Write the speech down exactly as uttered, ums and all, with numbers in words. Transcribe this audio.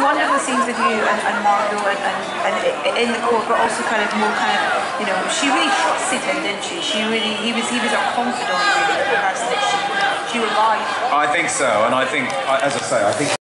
wonderful scenes with you and, and Margot and, and, and in the court, but also kind of more kind of, you know, she really trusted him, didn't she? She really, he was, he was her confidant, really, the person that she, she relied on. I think so, and I think, as I say, I think